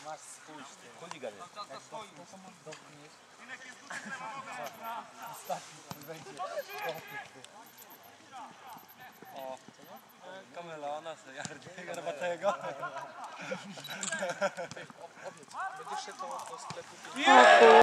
Max, spójrz ty. Chuligan jest. Jak dotkniesz. Ostatni on będzie dotyk ty.